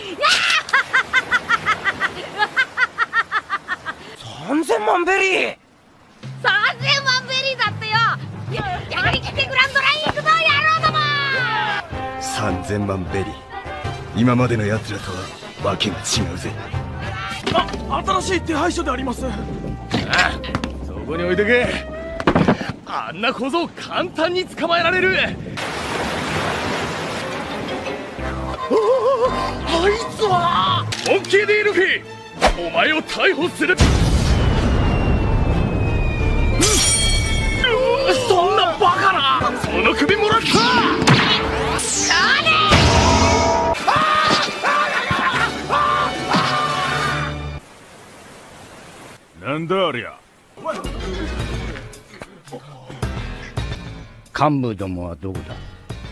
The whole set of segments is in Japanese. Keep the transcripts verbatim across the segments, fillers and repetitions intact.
さんぜんまんベリー。 さんぜんまんベリーだってよ。やりきってグランドライン行くぞ野郎ども。 さんぜんまんベリー、今までの奴らとはわけが違うぜ。 あ、新しい手配書であります。ああ、そこに置いてけ。あんな小僧簡単に捕まえられる。あいつはオッケーでルフィ、お前を逮捕する。そんなバカな。その首もらった。 なんだありゃ。 幹部どもはどこだ。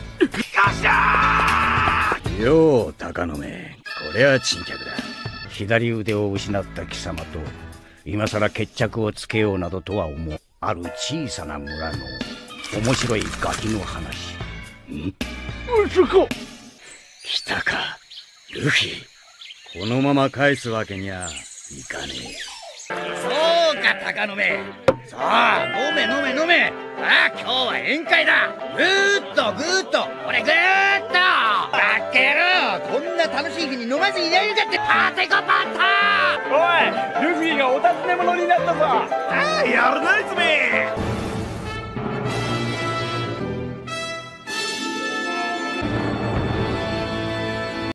よう鷹の目、これは珍客だ。 左腕を失った貴様と今さら決着をつけようなどとは思う。ある小さな村の面白いガキの話。ん？ 息子来たかルフィ。このまま返すわけにはいかねえ。 そうか鷹の目、さあ飲め飲め飲め。ああ今日は宴会だ。ぐーっとぐーっと俺ぐーっと。バッケ野郎、こんな楽しい日に飲まずにいられるかって。パテコパッタ。 おい、ルフィがお尋ね者になったぞ。 ああやるなあいつめ。